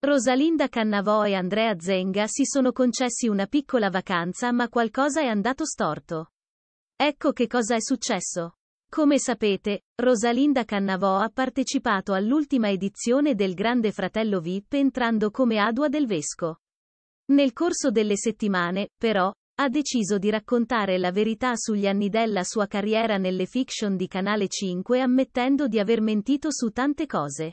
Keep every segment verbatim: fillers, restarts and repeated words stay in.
Rosalinda Cannavò e Andrea Zenga si sono concessi una piccola vacanza, ma qualcosa è andato storto. Ecco che cosa è successo. Come sapete, Rosalinda Cannavò ha partecipato all'ultima edizione del Grande Fratello V I P entrando come Adua del Vesco. Nel corso delle settimane, però, ha deciso di raccontare la verità sugli anni della sua carriera nelle fiction di Canale cinque, ammettendo di aver mentito su tante cose.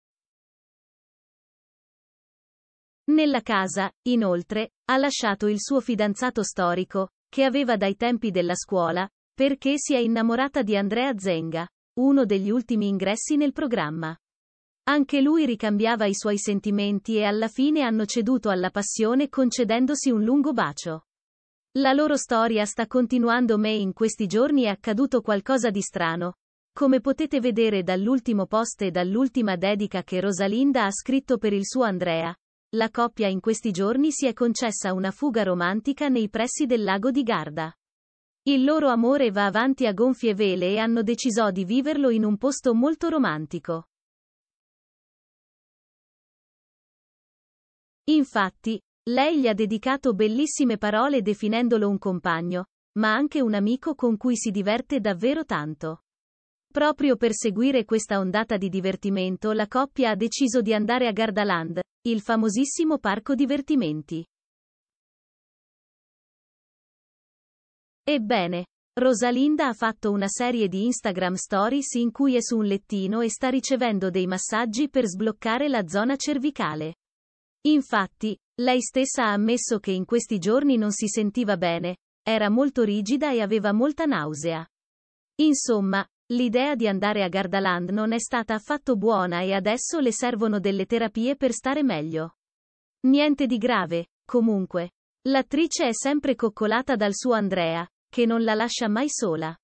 Nella casa, inoltre, ha lasciato il suo fidanzato storico, che aveva dai tempi della scuola, perché si è innamorata di Andrea Zenga, uno degli ultimi ingressi nel programma. Anche lui ricambiava i suoi sentimenti e alla fine hanno ceduto alla passione concedendosi un lungo bacio. La loro storia sta continuando, ma in questi giorni è accaduto qualcosa di strano. Come potete vedere dall'ultimo post e dall'ultima dedica che Rosalinda ha scritto per il suo Andrea, la coppia in questi giorni si è concessa una fuga romantica nei pressi del lago di Garda. Il loro amore va avanti a gonfie vele e hanno deciso di viverlo in un posto molto romantico. Infatti, lei gli ha dedicato bellissime parole definendolo un compagno, ma anche un amico con cui si diverte davvero tanto. Proprio per seguire questa ondata di divertimento, la coppia ha deciso di andare a Gardaland, il famosissimo parco divertimenti. Ebbene, Rosalinda ha fatto una serie di Instagram Stories in cui è su un lettino e sta ricevendo dei massaggi per sbloccare la zona cervicale. Infatti, lei stessa ha ammesso che in questi giorni non si sentiva bene, era molto rigida e aveva molta nausea. Insomma, l'idea di andare a Gardaland non è stata affatto buona e adesso le servono delle terapie per stare meglio. Niente di grave, comunque. L'attrice è sempre coccolata dal suo Andrea, che non la lascia mai sola.